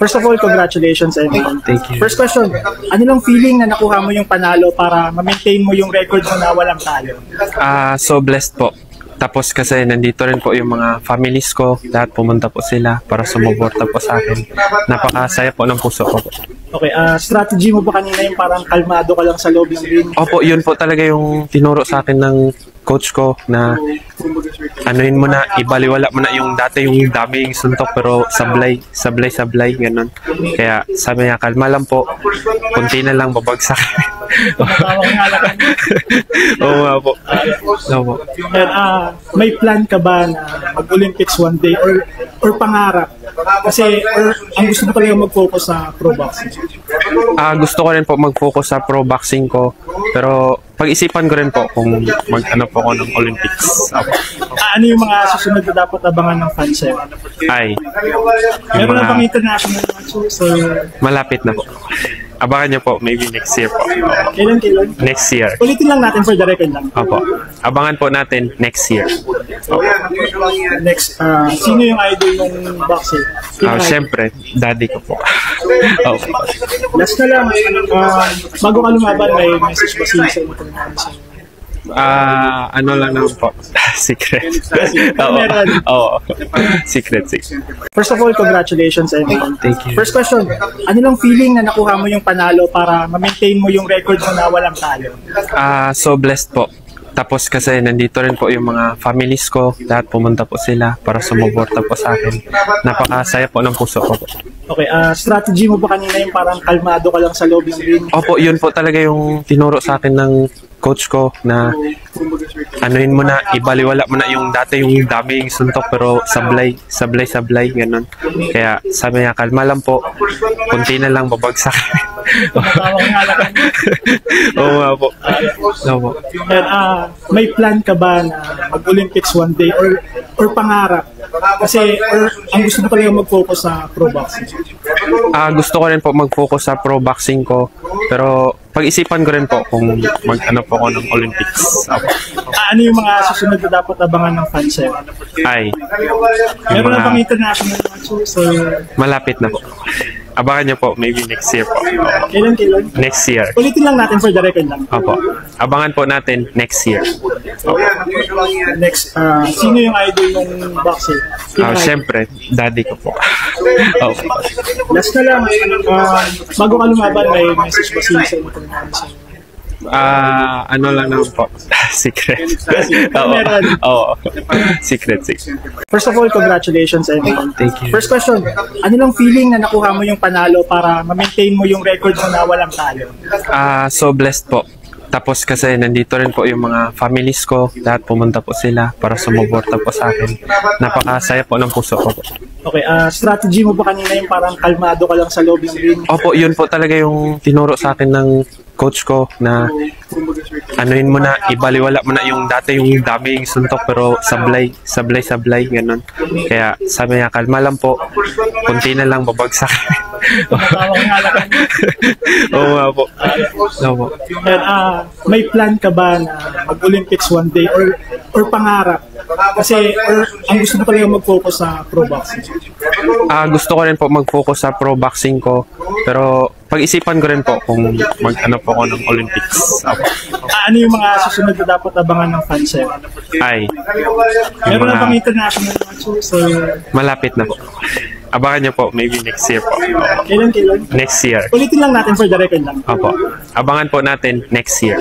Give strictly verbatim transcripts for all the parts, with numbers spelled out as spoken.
First of all, congratulations, Eman. Thank you. First question, ano lang feeling na nakuha mo yung panalo para ma-maintain mo yung record mo na walang talo? Ah, so blessed po. Tapos kasi nandito rin po yung mga families ko, lahat pumunta po sila para sumuporta po sa akin. Napakasaya po ng puso ko po. Okay, ah strategy mo ba kanina yung parang kalmado ka lang sa loob ng ring? Opo, yun po talaga yung tinuro sa akin ng coach ko na anuhin mo na, ibaliwala mo na yung dati yung daming suntok pero sablay, sablay, sablay, ganun. Kaya sabi niya, kalma lang po, kunti na lang babagsak. Oo nga po. Oo po. And, ah, may plan ka ba na mag-Olympics one day or or pangarap? Kasi or, ang gusto mo talaga mag-focus sa pro boxing? Ah, gusto ko rin po mag-focus sa pro boxing ko, pero pag-isipan ko rin po kung mag-ano po ako ng Olympics. Opo. Ah, ano yung mga susunod na dapat abangan ng fans sa'yo? Ay, Meron na mga- bang international matches or malapit na po. Abangan niyo po, maybe next year po. kailan kailan? Next year. Ulitin lang natin for the record lang. Opo. Abangan po natin next year. Next, ah, sino yung idol ng boxer? Sino Ah, idol? syempre, daddy ko po. Opo. Last na lang, ah, bago ka lumaban, may message ba sa'yo sa international sa'yo? Ah, ano lang naman po. Secret. Oo. Meron. Oo. Secret, secret. First of all, congratulations, Eman. Thank you. First question, ano lang feeling na nakuha mo yung panalo para ma-maintain mo yung record mo na walang talo? Ah, so blessed po. Tapos kasi nandito rin po yung mga families ko, lahat pumunta po sila para sumuporta po sa akin. Napakasaya po ng puso ko po. Okay, ah strategy mo ba kanina yung parang kalmado ka lang sa loob ng ring? Opo, yun po talaga yung tinuro sa akin ng coach ko na anuhin mo na, ibaliwala mo na yung dati yung daming suntok pero sablay, sablay, sablay, ganun. Kaya sabi niya, kalma lang po, kunti na lang babagsak. Oo nga po. Oo po. And, ah, may plan ka ba na mag-Olympics one day or or pangarap? Kasi or, ang gusto mo talaga mag-focus sa pro boxing? Ah, gusto ko rin po mag-focus sa pro boxing ko, pero pag-isipan ko rin po kung mag-ano po ako ng Olympics. Opo. Ah, ano yung mga susunod na dapat abangan ng fans sa'yo? Ay, Meron na mga- bang international matches or malapit na po. Abangan niyo po, maybe next year po. kailan kailan? Next year. Ulitin lang natin for the record lang. Opo. Abangan po natin next year. Next, ah, sino yung idol ng boxer? Sino Ah, idol? syempre, daddy ko po. Opo. Last na lang, ah, bago ka lumaban, may message ba sa'yo sa international sa'yo? Ah, ano lang naman po. Secret. Oo. Meron. Oo. Secret, secret. First of all, congratulations, Eman. Thank you. First question, ano lang feeling na nakuha mo yung panalo para ma-maintain mo yung record mo na walang talo? Ah, so blessed po. Tapos kasi nandito rin po yung mga families ko, lahat pumunta po sila para sumuporta po sa akin. Napakasaya po ng puso ko po. Okay, ah strategy mo ba kanina yung parang kalmado ka lang sa loob ng ring? Opo, yun po talaga yung tinuro sa akin ng coach ko na anuhin mo na, ibaliwala mo na yung dati yung daming suntok pero sablay, sablay, sablay, ganun. Kaya sabi niya, kalma lang po, kunti na lang babagsak. Oo nga po. Oo po. And, ah, may plan ka ba na mag-Olympics one day or or pangarap? Kasi or, ang gusto mo talaga mag-focus sa pro boxing? Ah, gusto ko rin po mag-focus sa pro boxing ko, pero pag-isipan ko rin po kung mag-ano po ako ng Olympics. Opo. Ah, ano yung mga susunod na dapat abangan ng fans sa'yo? Ay, Meron na mga- bang international matches or malapit na po. Abangan niyo po, maybe next year po. kailan kailan? Next year. Ulitin lang natin for the record lang. Opo. Abangan po natin next year.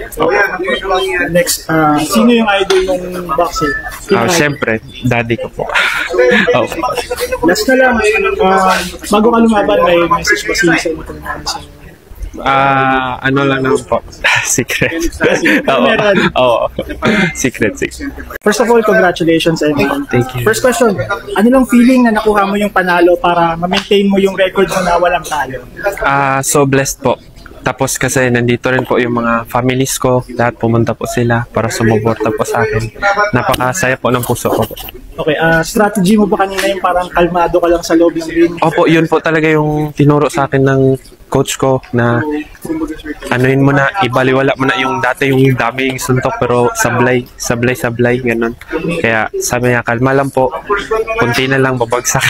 Next, ah, sino yung idol ng boxer? Sino Ah, idol? syempre, daddy ko po. Opo. Last na lang, ah, bago ka lumaban, may message ba sa'yo sa international sa'yo? Ah, ano lang naman po. Secret. Oo. Meron. Oo. Secret, secret. First of all, congratulations, Eman. Thank you. First question, ano lang feeling na nakuha mo yung panalo para ma-maintain mo yung record mo na walang talo? Ah, so blessed po. Tapos kasi nandito rin po yung mga families ko, lahat pumunta po sila para sumuporta po sa akin. Napakasaya po ng puso ko po. Okay, ah strategy mo ba kanina yung parang kalmado ka lang sa loob ng ring? Opo, yun po talaga yung tinuro sa akin ng coach ko na anuhin mo na, ibaliwala mo na yung dati yung daming suntok pero sablay, sablay, sablay, ganun. Kaya sabi niya, kalma lang po, kunti na lang babagsak.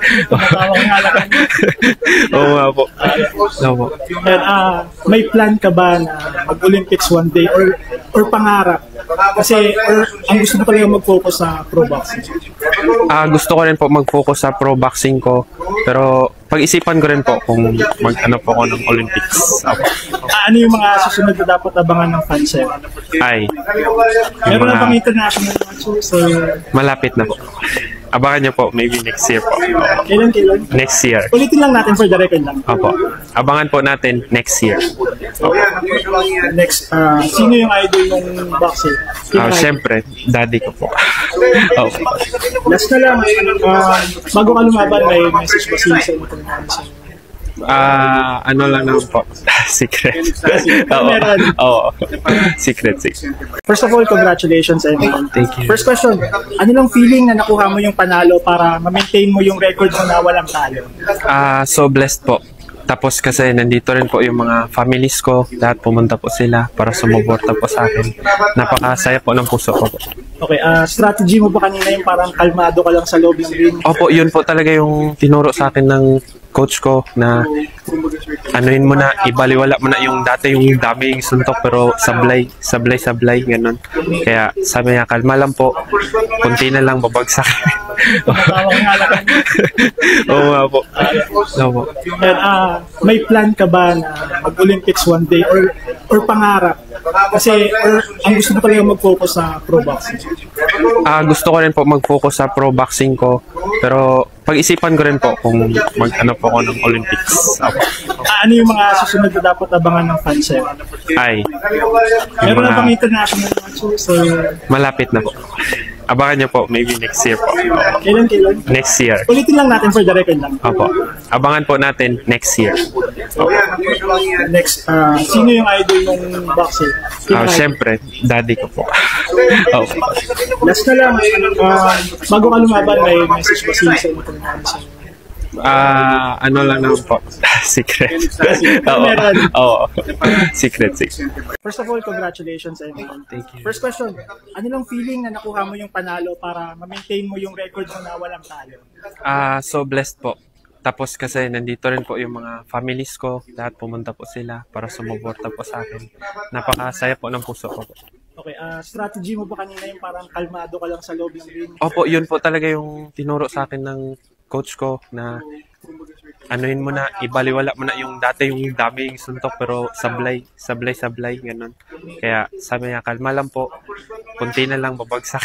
Oo nga po. Oo po. And, uh, may plan ka ba na mag-Olympics one day or or pangarap? Kasi or, ang gusto mo talaga mag-focus sa pro boxing? Ah, gusto ko rin po mag-focus sa pro boxing ko, pero pag-isipan ko rin po kung mag-ano po ako ng Olympics. Opo. Ah, ano yung mga susunod na dapat abangan ng fans eh? Ay, yung Meron na bang mga international matches or malapit na po. Abangan niyo po, maybe next year po. kailan kailan? Next year. Ulitin lang natin for the record lang. Opo. Abangan po natin next year. Next, uh, sino yung idol ng boxer? Sino Ah, idol? syempre, daddy ko po. Opo. Last na lang, uh, bago ka lumaban, may message ba si sa international? Ah, ano lang naman po. Secret. Oo. Meron. Oo. Secret, secret. First of all, congratulations, Eman. Thank you. First question, ano lang feeling na nakuha mo yung panalo para ma-maintain mo yung record mo na walang talo? Ah, so blessed po. Tapos kasi nandito rin po yung mga families ko, lahat pumunta po sila para sumuporta po sa akin. Napakasaya po ng puso ko po. Okay, uh, strategy mo ba kanina yung parang kalmado ka lang sa loob ng ring? Opo, yun po talaga yung tinuro sa akin ng coach ko na anuhin mo na, ibaliwala mo na yung dati yung daming suntok pero sablay, sablay, sablay, ganun. Kaya sabi niya, kalma lang po, kunti na lang babagsak. Oo nga po. Oo po. And, uh, may plan ka ba na mag-Olympics one day or or pangarap? Kasi or, ang gusto mo talaga mag-focus sa pro boxing? Ah, gusto ko rin po mag-focus sa pro boxing ko, pero pag-isipan ko rin po kung mag-ano po ako ng Olympics. Opo. Ah, ano yung mga susunod na dapat abangan ng fans eh? Ay, yung Meron na bang mga international matches or malapit na po. Abangan niyo po, maybe next year po. kailan kailan? Next year. Ulitin lang natin for the record lang. Opo. Abangan po natin next year. Next, uh, sino yung idol ng boxer? Sino Ah, idol? syempre, daddy ko po. Opo. Last na lang, uh, bago ka lumaban, may message ba si sa international? Ah, ano lang naman po. Secret. Oo. Meron. Oo. Secret, secret. First of all, congratulations, Eman. Thank you. First question, ano lang feeling na nakuha mo yung panalo para ma-maintain mo yung record mo na walang talo? Ah, so blessed po. Tapos kasi nandito rin po yung mga families ko, lahat pumunta po sila para sumuporta po sa akin. Napakasaya po ng puso ko po. Okay, uh, strategy mo ba kanina yung parang kalmado ka lang sa loob ng ring? Opo, yun po talaga yung tinuro sa akin ng coach ko na anuhin mo na, ibaliwala mo na yung dati yung daming suntok pero sablay, sablay, sablay, ganun. Kaya sabi niya, kalma lang po, kunti na lang babagsak.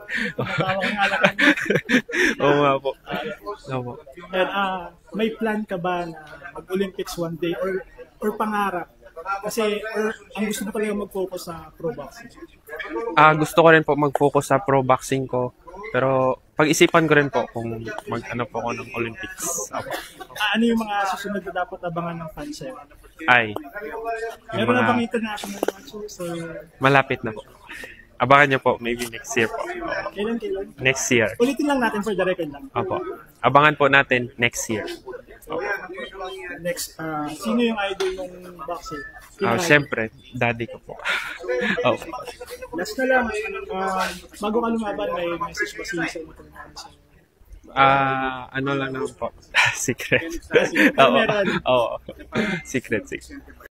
Oo nga po. Oo po. And, uh, may plan ka ba na mag-Olympics one day or or pangarap? Kasi or, ang gusto mo talaga mag-focus sa pro boxing? Ah, gusto ko rin po mag-focus sa pro boxing ko, pero pag-isipan ko rin po kung mag-ano po ako ng Olympics. Opo. Ah, ano yung mga susunod na dapat abangan ng fans eh? Ay, yung Meron na bang mga international matches or malapit na po. Abangan niyo po, maybe next year po. kailan kailan? Next year. Ulitin lang natin for the record lang. Opo. Abangan po natin next year. Next, uh, sino yung idol ng boxer? Sino Ah, idol? syempre, daddy ko po. Opo. Last na lang, uh, bago ka lumaban, may message ba si sa international? Ah, ano lang naman po. Secret. Oo. Meron. Oo. Secret, secret.